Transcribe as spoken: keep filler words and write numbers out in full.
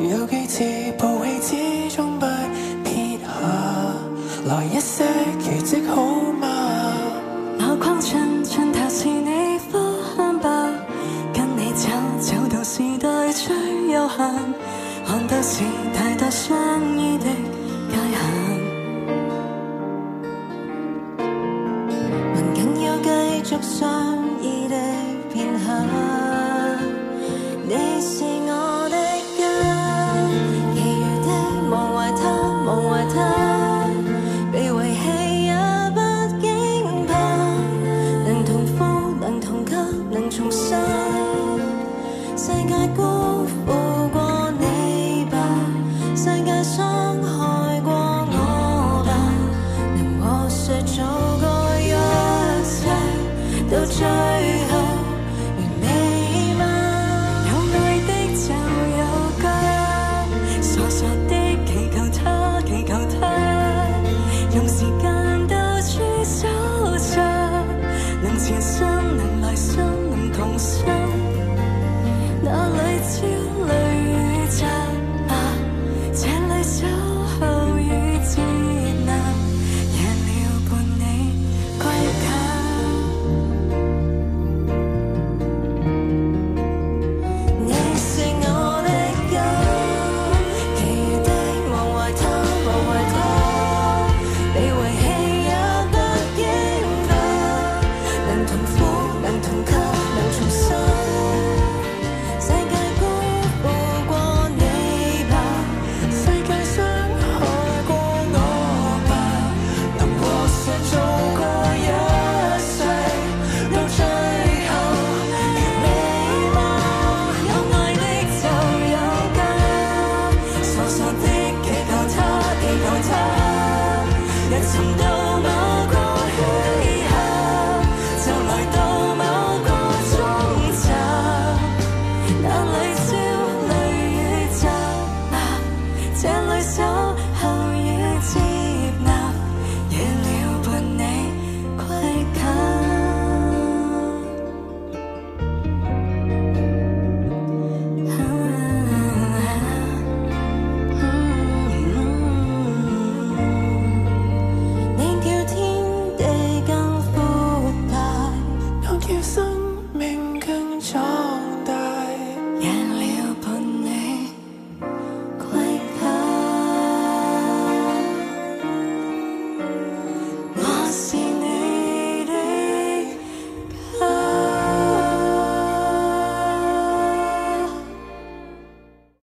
有幾次暴氣之中不撇下，來一些奇蹟好嗎？ 我框襯盡頭是你呼喊吧，跟你走走到時代最悠閒，看到是太多相依的界限，問緊要繼續相依的片刻，你是我的家，其餘的忘懷他，忘懷他，被遺棄也不驚怕，能同呼，能同吸，能重生，世界高闊。